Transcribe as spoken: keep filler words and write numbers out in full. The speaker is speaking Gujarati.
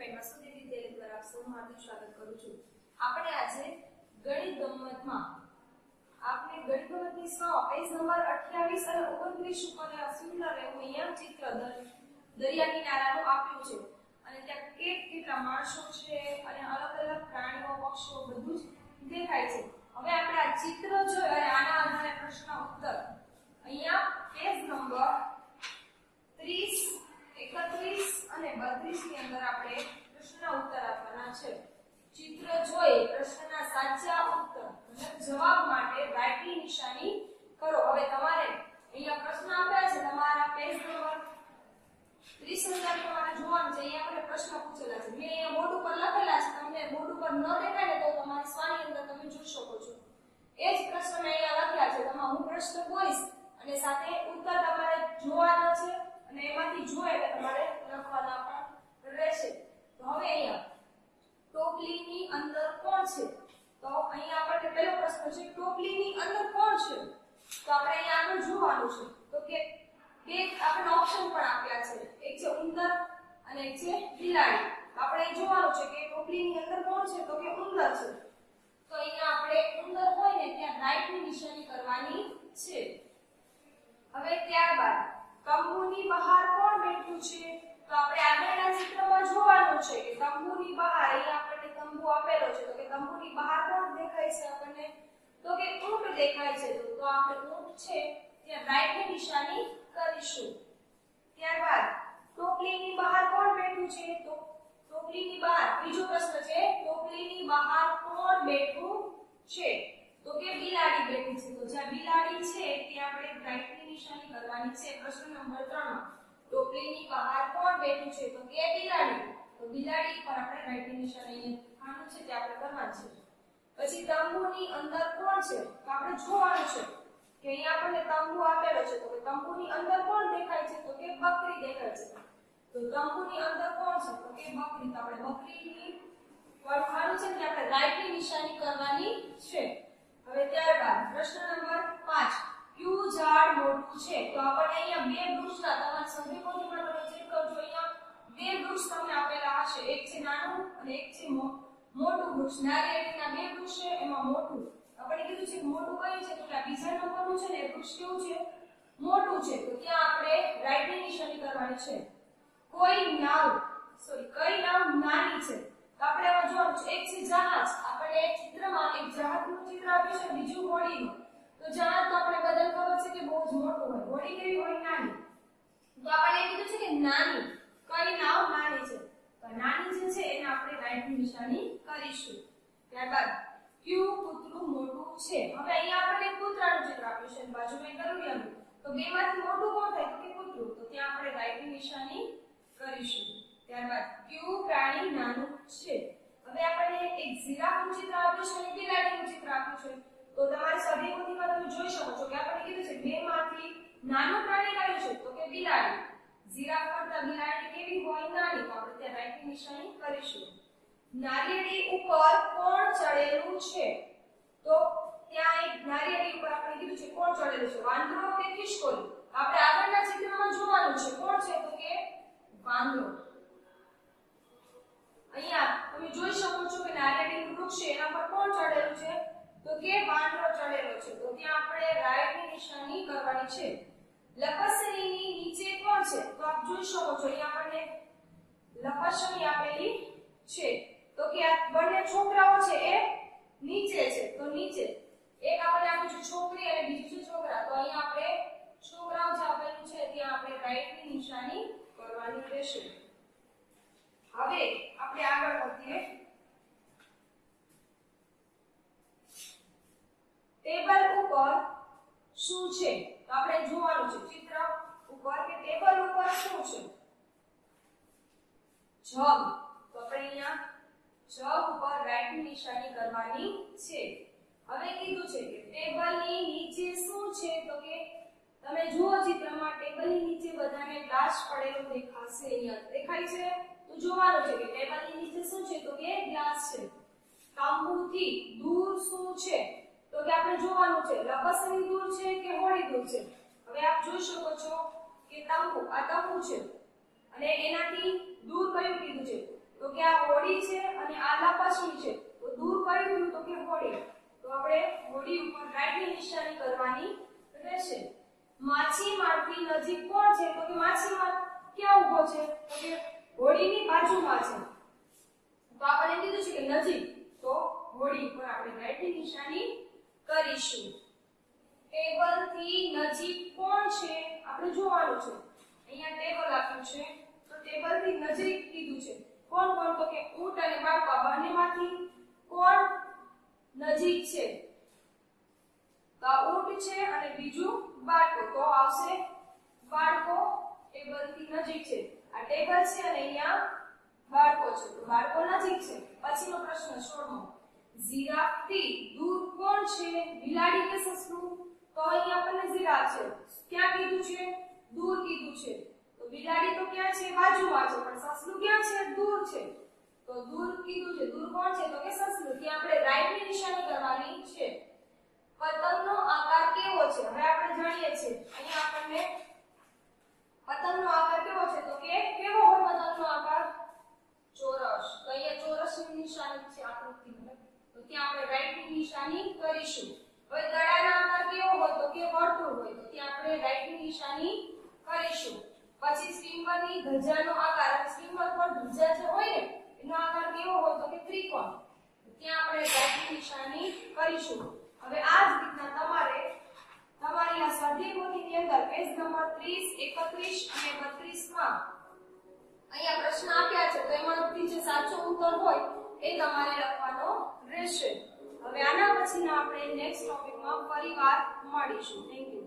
એકેડમી વસુદેવ વિદ્યાલય દ્વારા આપ સૌનું હાર્દિક સ્વાગત કરું છું. આપણે આજે ગણિત ગમતમાં આપને ગણિત ગમતની સો પેજ નંબર અઠ્યાવીસ અને ઓગણત્રીસ ઉપર સુંદર એવું અહીંયા ચિત્ર દરિયા કિનારાનું આપ્યું છે અને ત્યાં કેટ કેટલા માણસો છે અને અલગ અલગ પ્રાણીઓ પક્ષીઓ બધું જ દેખાય છે. હવે આપણે આ ચિત્ર જોઈ અને આના આધારે પ્રશ્ન ઉત્તર અહીંયા પેજ નંબર ત્રીસ એકત્રીસ અને બત્રીસ ની અંદર આપણે પ્રશ્ન ઉત્તર આપવાના છે. ચિત્ર જોઈ પ્રશ્નના સાચા ઉત્તર મતલબ જવાબ માટે રાઈટની નિશાની કરો. હવે તમારે અહીંયા પ્રશ્ન આપ્યા છે તમારા પેજ નંબર ત્રીસ અંદર તમારે જોવાનું છે. અહીંયા આપણે પ્રશ્ન પૂછેલા છે. મેં અહીંયા બોર્ડ ઉપર લખેલા છે. તમને બોર્ડ ઉપર ન દેખાય ને તો તમારી સ્વાની અંદર તમે જોઈ શકો છો. એ જ પ્રશ્ન મેં અહીંયા લખ્યા છે. તમારે હું પ્રશ્ન બોલીશ અને સાથે ઉત્તર તમારે જોવાના છે અને એમાંથી જોઈ એટલે તમારે લખવાના પણ રહેશે. તો હવે અહીંયા ટોપલીની અંદર કોણ છે? તો અહીંયા આપણે પહેલો પ્રશ્ન છે ટોપલીની અંદર કોણ છે? તો આપણે અહીંયા આગળ જોવાનું છે. તો કે બે આપણે ઓપ્શન પણ આપ્યા છે. એક છે ઉંદર અને એક છે બિલાડી. આપણે જોવાનું છે કે ટોપલીની અંદર કોણ છે? તો કે ઉંદર છે. તો અહીંયા આપણે ઉંદર હોય ને ત્યાં રાઈટની નિશાની કરવાની છે. હવે ત્યારબાદ તંબુની બહાર કોણ બેઠું છે? તો આપણે આગળના ચિત્રમાં જોવાનું છે કે તંબુની બહાર અહીંયા આપણને તંબુ આપેલો છે. તો કે તંબુની બહાર કોણ દેખાય છે આપણને? તો કે ઊંટ દેખાય છે. તો આપણે ઊંટ છે ત્યાં રાઈટની નિશાની કરીશું. ત્યારબાદ ટોપલીની બહાર કોણ બેઠું છે? તો ટોપલીની બહાર બીજો પ્રશ્ન છે ટોપલીની બહાર કોણ બેઠું છે? તો કે બિલાડી બેઠી છે. તો જ્યાં બિલાડી છે ત્યાં આપણે રાઈટની નિશાની કરવાની છે. પ્રશ્ન નંબર ત્રણ માં ટોપલીની બહાર કોણ બેઠું છે? તો કે બિલાડી. તો બિલાડી પર આપણે રાઈટની નિશાની ખાનું છે તે આપણે કરવાની છે. પછી તંબુની અંદર કોણ છે? તો આપણે જોવાનું છે કે અહીંયા આપણને તંબુ આપેલો છે. તો કે તંબુની અંદર કોણ દેખાય છે? તો કે બકરી દેખાય છે. તો તંબુની અંદર કોણ છે? તો કે બકરી. તો આપણે બકરીની પર ખાનું છે તે આપણે રાઈટની નિશાની કરવાની છે. હવે ત્યારબાદ પ્રશ્ન નંબર પાંચ કયું ઝાડ મોટું છે? તો આપણે અહીંયા બે વૃક્ષના તમારા સંદર્ભોથી પણ તમે ચેક કરજો. અહીંયા બે વૃક્ષ તમને આપેલા હશે. એક છે નાનું અને એક છે મોટું વૃક્ષ. નારિયેળીના બે વૃક્ષ છે એમાં મોટું આપણે કીધું છે મોટું કયું છે? તો કે આ બીજા નંબરનું છે ને એ વૃક્ષ કેવું છે? મોટું છે. તો ત્યાં આપણે રાઈટની નિશાની કરવાની છે. કોઈ નાવ સોરી કઈ નાવ નાની છે? તો આપણે આમાં જોવાનું છે. એક છે જહાજ. આપણે ચિત્રમાં એક જહાજનું ચિત્ર આપ્યું છે બીજું હોડીનું. તો જહાજ તો આપણે બદલ ખબર છે કે બહુ જ મોટું હોય. હોડી કેવી હોય? નાની. તો આપણે એ કીધું છે કે નાની કઈ નાવ નાની છે. તો નાની જે છે એને આપણે રાઈટની નિશાની કરીશું. ત્યારબાદ કયું કૂતરું મોટું છે? હવે અહીંયા આપણે કૂતરાનું ચિત્ર આપ્યું છે બાજુમાં ગરુડિયાનું. તો બેમાંથી મોટું કોણ થાય? તો કે કૂતરું. તો ત્યાં આપણે રાઈટની નિશાની કરીશું. ત્યારબાદ કયું પ્રાણી નાનું છે? હવે આપણે એક જીરાફનું ચિત્ર આપ્યું છે અને બિલાડીનું ચિત્ર આપ્યું છે. તો તમારી સભ્યપોથીમાં તમે જોઈ શકો છો કે આપણે કીધું છે બેમાંથી નાનું પ્રાણી કયું છે? તો કે બિલાડી. જીરાફ કરતા બિલાડી કેવી હોય? નાની. તો આપણે ત્યાં રાઈટની નિશાની કરીશું. નારિયેળી ઉપર કોણ ચડેલું છે? તો ત્યાં એક નારિયેળી ઉપર આપણે કીધું છે કોણ ચડેલું છે? વાંદરો કે ખિસકોલી? આપણે આગળના ચિત્રમાં જોવાનું છે કોણ છે? તો કે વાંદરો. અહીંયા તમે જોઈ શકો છો કે નારિયેળીનું વૃક્ષ છે એના પર કોણ ચડેલું છે? તો કે વાંદરો ચડેલો છે. તો ત્યાં આપણે રાઈટની નિશાની કરવાની છે. લપસણીની નીચે કોણ છે? તો આપ જોઈ શકો છો અહીંયા આપણને લપસણી આપેલી છે. તો કે આ બંને છોકરાઓ છે એ નીચે છે. તો નીચે એક આપણે આપ્યું છે છોકરી અને બીજું છે છોકરા. તો અહીંયા આપણે છોકરાઓ જે આપેલું છે ત્યાં આપણે રાઈટની નિશાની કરવાની રહેશે. હવે આપણે આગળ વધીએ. ટેબલ ઉપર શું છે? તો આપણે જોવાનું છે ચિત્ર ઉપર કે ટેબલ ઉપર શું છે? જગ. તો આપણે અહીંયા જગ ઉપર રાઈટની નિશાની કરવાની છે. હવે કીધું છે કે ટેબલની નીચે શું છે? તો કે તમે જુઓ ચિત્રમાં ટેબલની નીચે બધાને ગ્લાસ પડેલો દેખાશે. અહીંયા દેખાય છે. તો જોવાનું છે કે ટેબલની નીચે શું છે? તો કે ગ્લાસ છે. તંબુથી દૂર શું છે? તો કે આપણે જોવાનું છે લપસણી દૂર છે કે હોડી દૂર છે? હવે આપ જોઈ શકો છો કે તંબુ આ તંબુ છે અને એનાથી દૂર કયું કીધું છે? તો તો કે આ હોડી છે અને આ લાપાસુઈ છે, તો દૂર કયું થયું તો કે હોડી, તો આપણે હોડી ઉપર રાઈટની નિશાની કરવાની રહેશે. માછીમારથી નજીક કોણ છે તો કે માછીમાર ક્યાં ઊભો છે તો કે હોડીની બાજુમાં છે, તો આપણે કીધું છે કે નજીક, તો હોડી ઉપર આપણે રાઈટની નિશાની કરીશું. ટેબલ થી નજીક કોણ છે આપણે જોવાનું છે. અહીંયા ટેબલ આપ્યું છે, તો ટેબલ થી નજીક કીધું છે. કોણ કોણ તો કે ઊંટ અને બાળકો, બંનેમાંથી કોણ નજીક છે તો આ ઊંટ છે અને બીજું બાળકો, તો આવશે બાળકો ટેબલ થી નજીક છે. આ ટેબલ છે અને અહીંયા બાળકો છે, તો બાળકો નજીક છે. પછીનો પ્રશ્ન સોળમો, જીરાફ થી દૂર કોણ છે બિલાડી કે સસલું, તો અહીંયા આપણને જીરાફ છે, ક્યાં કીધું છે દૂર કીધું છે, તો બિલાડી તો ક્યાં છે બાજુમાં છે, પણ સસલું ક્યાં છે દૂર છે, તો દૂર કીધું છે. દૂર કોણ છે તો કે સસલું, ત્યાં આપણે રાઈટની નિશાની કરવાની છે. પતંગનો આકાર કેવો છે હવે આપણે જાણીએ છીએ. અહીંયા આપણને પતંગનો આકાર કેવો છે તો કે કેવો હોય પતંગનો આકાર ચોરસ, તો અહીંયા ચોરસની નિશાની છે આકૃતિ, તો ત્યાં આપણે રાઈટની નિશાની કરીશું. હવે દડાનો આકાર કેવો હોય તો કે વર્તુળ હોય, તો ત્યાં આપણે રાઈટની નિશાની કરીશું. પછી સ્ટીમરની ધજાનો આકાર, સ્ટીમર પર ધજા જે હોય ને એનો આકાર કેવો હોય તો કે ત્રિકોણ, ત્યાં આપણે રાઈટની નિશાની કરીશું. હવે આ જ રીતના તમારે તમારી આ સ્વાધ્યાય પોથીની અંદર પેજ નંબર ત્રીસ, એકત્રીસ અને બત્રીસ માં અહીંયા પ્રશ્ન આપ્યા છે, તો એમાંથી જે સાચો ઉત્તર હોય એ તમારે લખવાનો રહેશે. હવે આના પછીના આપણે નેક્સ્ટ ટોપિકમાં ફરીવાર મળીશું. Thank you.